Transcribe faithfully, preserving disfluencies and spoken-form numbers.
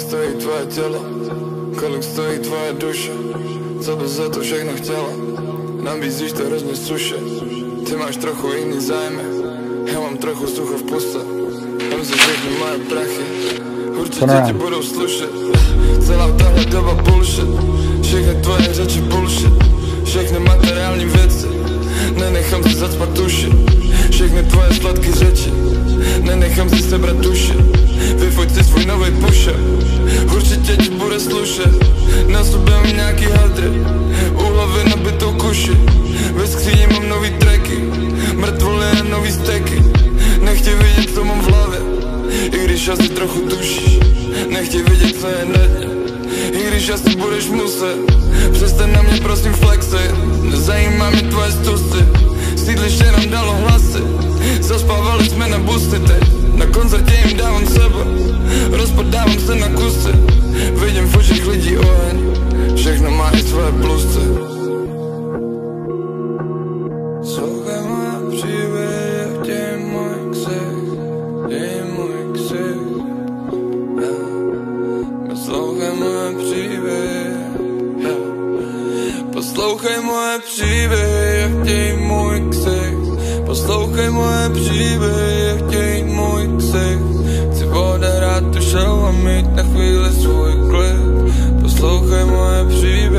stojí tvoje tělo, kolik stojí tvoje duše, co bys za to všechno chtěla, nabízíš to hrozně suše. Ty máš trochu jiný zájmy, já mám trochu sucho v puse. Vem si všechny moje prachy, určitě ti budou slušet. Celá tahle doba bullshit, všechny tvoje řeči bullshit, všechny materiální věci, nenechám si zacpat duši. Všechny tvoje sladké řeči, nenechám si sebrat duši. Vyfoť si svůj novej pusher, určitě ti bude slušet. Na sobě mám nějaký hadry, u hlavy nabitou kuši. Ve skříni mám nový tracky, mrtvoly a nový steky. Nechtěj vidět, co mám v hlavě, i když asi trochu tušíš. Nechtěj vidět, co je na dně, i když asi budeš muset. Přestaň na mě prosím flexit, nezajímá mě tvoje stusy. Sídliště nám dalo hlasy, zaspávali jsme na busty teď. Na koncertě jim dávám sebe, rozpadávám se na kusy. Vidím v očích lidí oheň, všechno má i své plusy. Slouchej moje příběhy, chtěj můj ksich, chtěj můj ksich. Poslouchej moje příběhy, poslouchej moje příběhy, chtěj můj ksich. Poslouchej moje příběhy, chtěj můj ksich. Chci odehrát tu show a mít na chvíli svůj klid. Poslouchej moje příběhy.